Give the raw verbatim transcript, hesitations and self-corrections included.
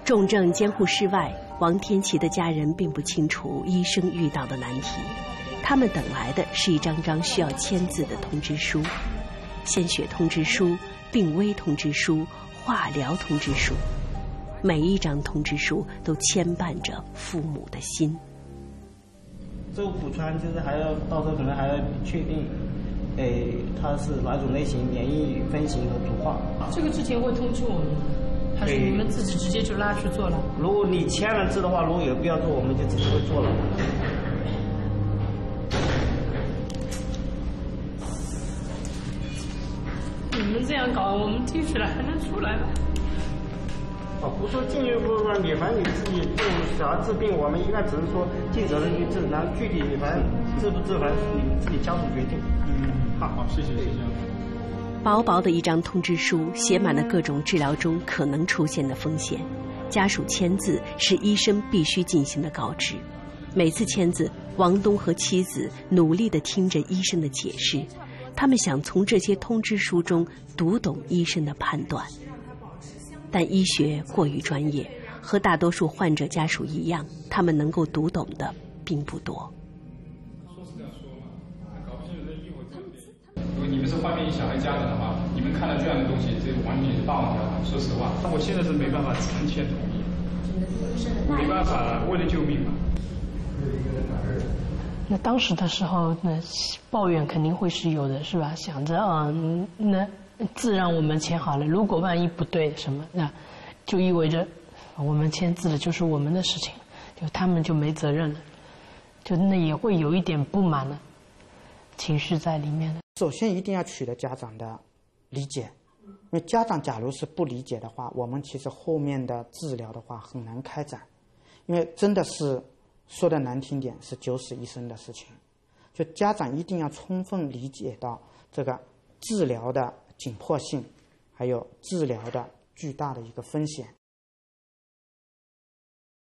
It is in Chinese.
重症监护室外，王天琪的家人并不清楚医生遇到的难题，他们等来的是一张张需要签字的通知书：献血通知书、病危通知书、化疗通知书。每一张通知书都牵绊着父母的心。 周骨川就是还要到时候可能还要确定，诶，它是哪种类型，免疫分型和毒化。 这个之前会通知我们吗？还是你们自己直接就拉去做了？ 如果你签了字的话，如果有必要做，我们就直接会做了。 你们这样搞，我们进去了还能出来吗？ 啊，不说进去不说你，反正你自己病小孩治病，我们应该只是说尽责任去治，然后具体反正治不治，反正是你们自己家属决定。 嗯，好，好，谢谢，谢谢。 薄薄的一张通知书，写满了各种治疗中可能出现的风险。家属签字是医生必须进行的告知。每次签字，王东和妻子努力地听着医生的解释，他们想从这些通知书中读懂医生的判断。但医学过于专业，和大多数患者家属一样，他们能够读懂的并不多。 如果你们是换面小孩家长的话，你们看到这样的东西，这完全是霸王条款。说实话，那我现在是没办法完全同意，没办法，为了救命嘛。 那当时的时候，那抱怨肯定会是有的，是吧？想着啊，那字让我们签好了，如果万一不对什么，那就意味着我们签字的就是我们的事情，就他们就没责任了，就那也会有一点不满的情绪在里面的。 首先一定要取得家长的理解，因为家长假如是不理解的话，我们其实后面的治疗的话很难开展，因为真的是说的难听点是九死一生的事情。就家长一定要充分理解到这个治疗的紧迫性，还有治疗的巨大的一个风险。